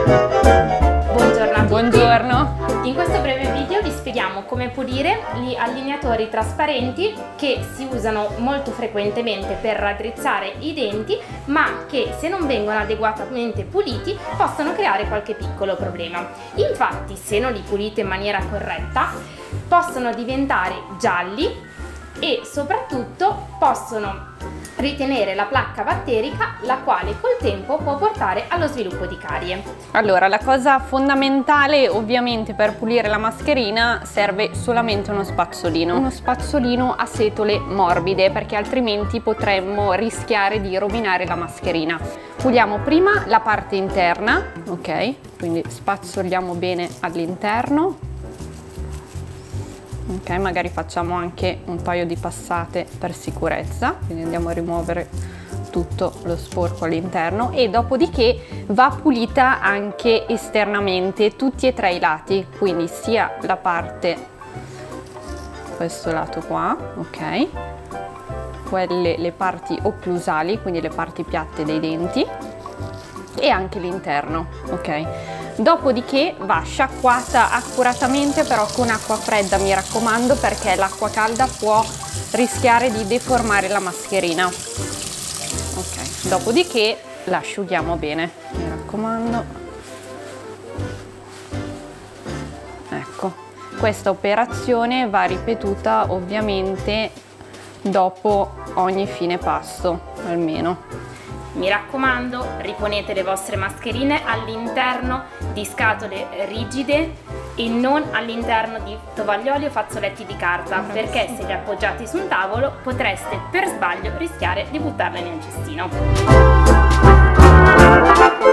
Buongiorno a tutti. Buongiorno. In questo breve video vi spieghiamo come pulire gli allineatori trasparenti che si usano molto frequentemente per raddrizzare i denti, ma che se non vengono adeguatamente puliti possono creare qualche piccolo problema. Infatti, se non li pulite in maniera corretta, possono diventare gialli e soprattutto possono ritenere la placca batterica, la quale col tempo può portare allo sviluppo di carie. Allora, la cosa fondamentale ovviamente per pulire la mascherina serve solamente uno spazzolino a setole morbide, perché altrimenti potremmo rischiare di rovinare la mascherina. Puliamo prima la parte interna, ok? Quindi spazzoliamo bene all'interno. Ok, magari facciamo anche un paio di passate per sicurezza, quindi andiamo a rimuovere tutto lo sporco all'interno e dopodiché va pulita anche esternamente tutti e tre i lati, quindi sia la parte, questo lato qua, ok, le parti occlusali, quindi le parti piatte dei denti e anche l'interno, ok. Dopodiché va sciacquata accuratamente, però con acqua fredda, mi raccomando, perché l'acqua calda può rischiare di deformare la mascherina. Ok, dopodiché la asciughiamo bene, mi raccomando. Ecco, questa operazione va ripetuta ovviamente dopo ogni fine pasto, almeno. Mi raccomando, riponete le vostre mascherine all'interno di scatole rigide e non all'interno di tovaglioli o fazzoletti di carta, perché se li appoggiate su un tavolo potreste per sbaglio rischiare di buttarle nel cestino.